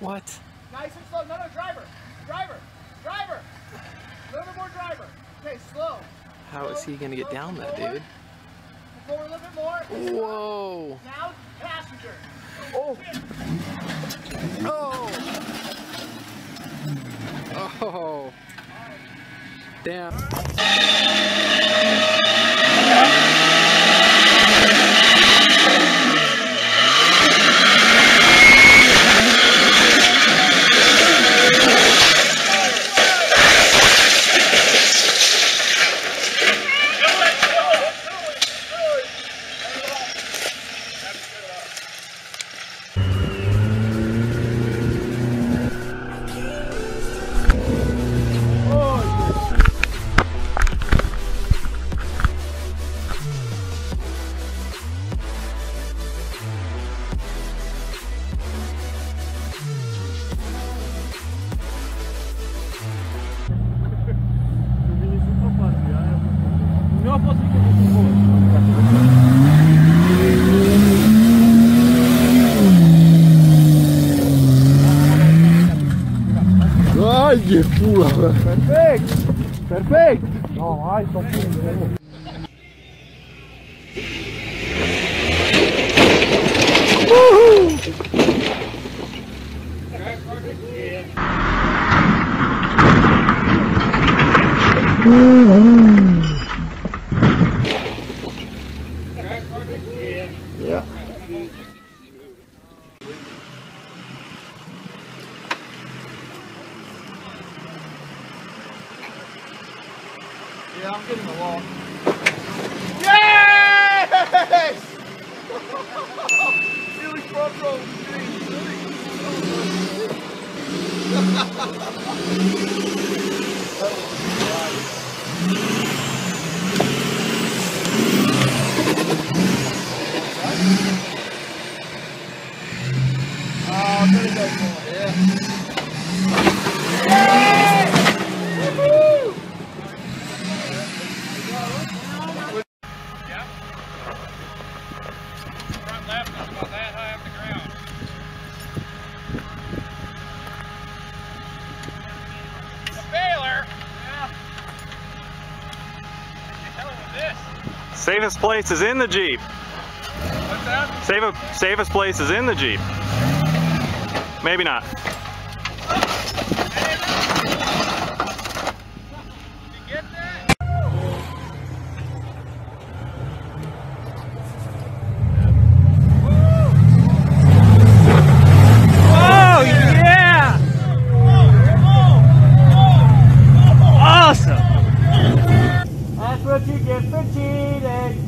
What? Nice and slow. No, driver. Driver. Driver. A little bit more driver. Okay, slow. How is he going to get down that, dude? Forward a little bit more. Whoa. Now, passenger. Oh. Oh. Oh. Damn. Ai, que pula! Perfeito! Perfeito! Não, ai, tô pulando. Yeah. Yeah, I'm getting the wall. Yes! Really front row. Oh, pretty good. Yeah. Woohoo! Front left is about that high off the ground. A failure? Yeah. What the hell was this? Safest place is in the Jeep. What's that? Safest place is in the Jeep. Maybe not. Did you get that? Oh, yeah! Awesome! That's what you get for cheating.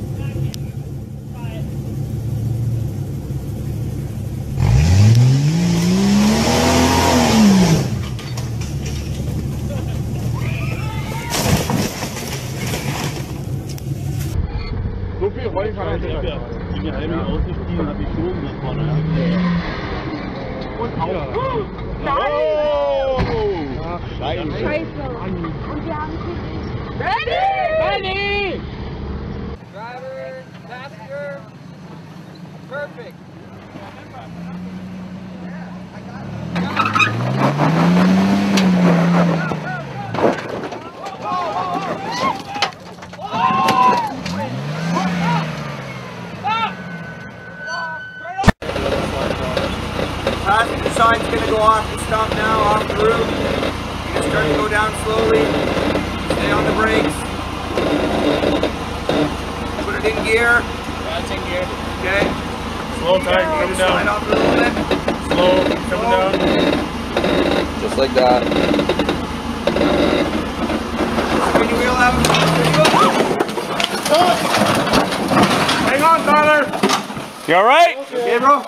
So viel Heu kann ich nicht. Die mir einmal ausgestiegen, habe ich schon nach vorne. Und auch. Ach, Scheiße. Und wir haben Ready! Driver, passenger, perfect. Passenger sign's going to go off the stop now, off the roof. You can start to go down slowly. Stay on the brakes. Put it in gear. Yeah, it's in gear. Okay. Slow, tight, coming Slide down. off a little bit. Slow, coming down. Just like that. Spin your wheel out. Hang on, Tyler. You alright? Okay, bro.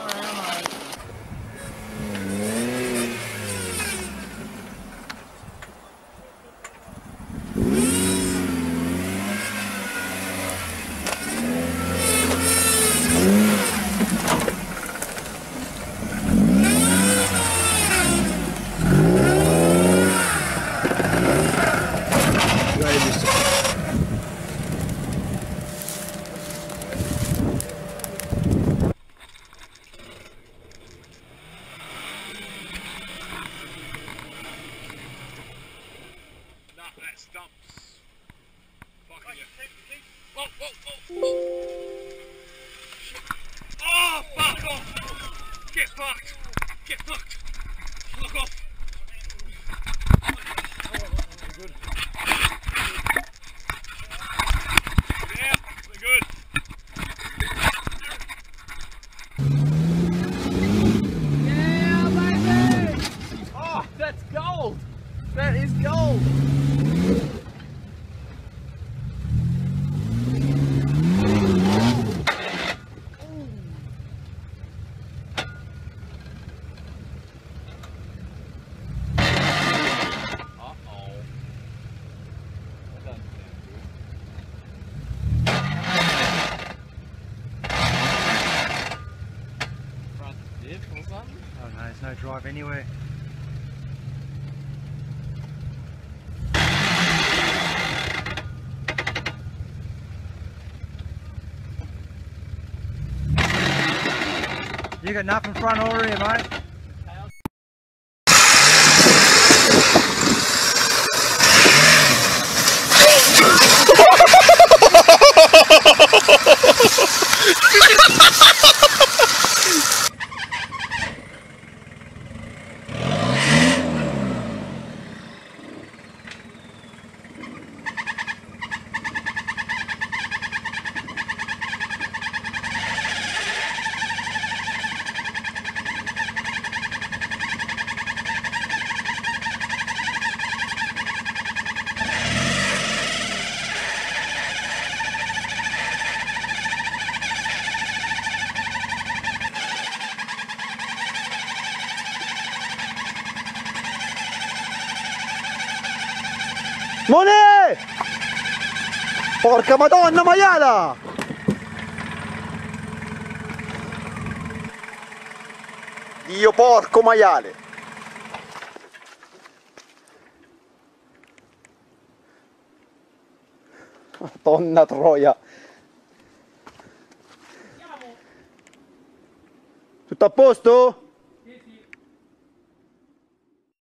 no drive anyway. You got nothing front over here, mate? Mone! Porca madonna maiala! Dio porco maiale! Madonna troia! Tutto a posto?